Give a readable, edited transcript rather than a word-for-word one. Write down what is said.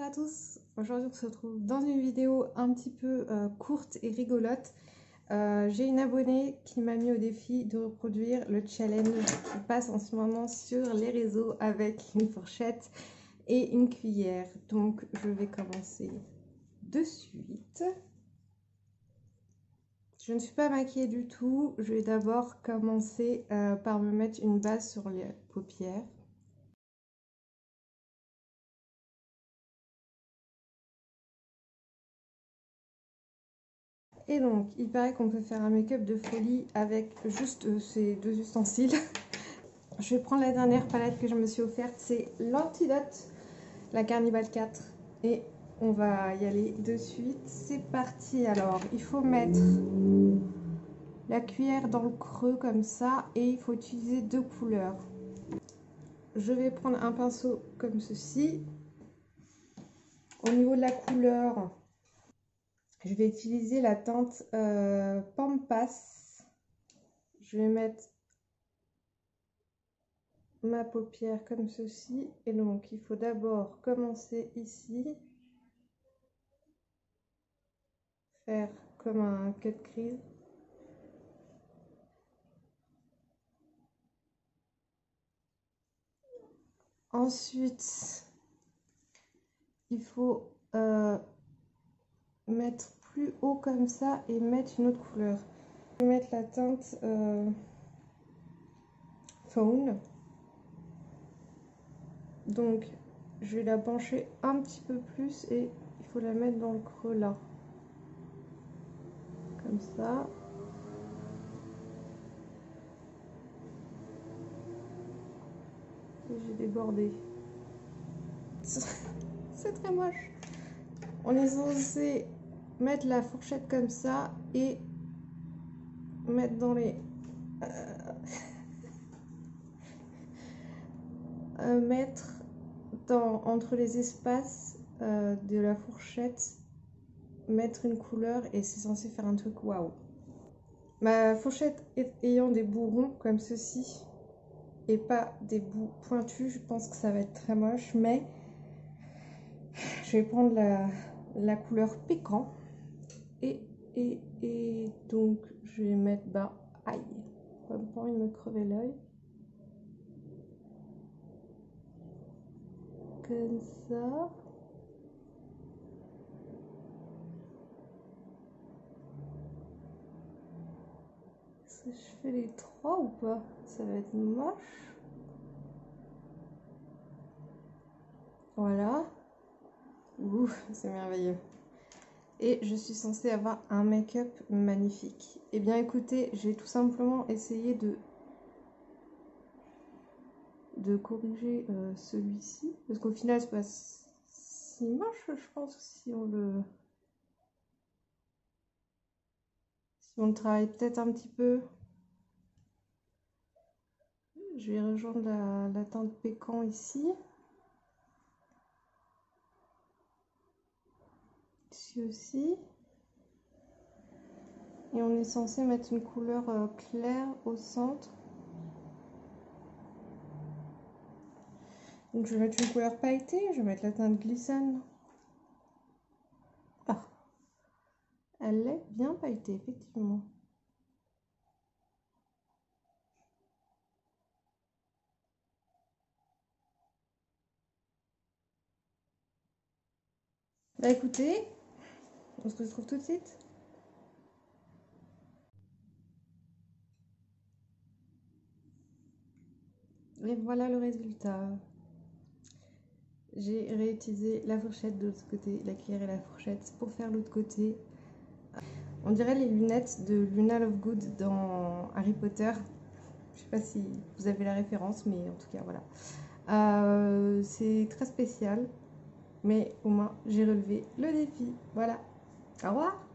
à tous, aujourd'hui on se retrouve dans une vidéo un petit peu courte et rigolote. J'ai une abonnée qui m'a mis au défi de reproduire le challenge qui passe en ce moment sur les réseaux avec une fourchette et une cuillère. Donc je vais commencer de suite. Je ne suis pas maquillée du tout, je vais d'abord commencer par me mettre une base sur les paupières. Et donc, il paraît qu'on peut faire un make-up de folie avec juste ces deux ustensiles. Je vais prendre la dernière palette que je me suis offerte, c'est l'Antidote, la Carnival 4. Et on va y aller de suite. C'est parti. Alors, il faut mettre la cuillère dans le creux comme ça et il faut utiliser deux couleurs. Je vais prendre un pinceau comme ceci. Au niveau de la couleur, je vais utiliser la teinte Pampas. Je vais mettre ma paupière comme ceci. Et donc, il faut d'abord commencer ici. Faire comme un cut crease. Ensuite, il faut mettre plus haut comme ça et mettre une autre couleur. Je vais mettre la teinte Fawn. Donc, je vais la pencher un petit peu plus et il faut la mettre dans le creux là. Comme ça. Et j'ai débordé. C'est très moche. On est censé mettre la fourchette comme ça et mettre dans les... mettre entre les espaces de la fourchette, mettre une couleur et c'est censé faire un truc waouh. Ma fourchette ayant des bouts ronds comme ceci et pas des bouts pointus, je pense que ça va être très moche, mais je vais prendre la couleur pécan et donc je vais mettre aïe, pas envie de me crever l'œil. Comme ça. Est-ce que je fais les trois ou pas? Ça va être moche. Voilà. Ouh, c'est merveilleux. Et je suis censée avoir un make-up magnifique. Eh bien écoutez, j'ai tout simplement essayé de corriger celui-ci. Parce qu'au final, c'est pas si moche, je pense, si on le travaille peut-être un petit peu. Je vais rejoindre la teinte pécan ici. Ici aussi. Et on est censé mettre une couleur claire au centre. Donc je vais mettre une couleur pailletée, je vais mettre la teinte Glisten. Ah, elle est bien pailletée, effectivement. Bah écoutez, on se retrouve tout de suite. Et voilà le résultat. J'ai réutilisé la fourchette de l'autre côté, la cuillère et la fourchette pour faire l'autre côté. On dirait les lunettes de Luna Lovegood dans Harry Potter. Je sais pas si vous avez la référence, mais en tout cas voilà. C'est très spécial, mais au moins j'ai relevé le défi. Voilà. Au revoir.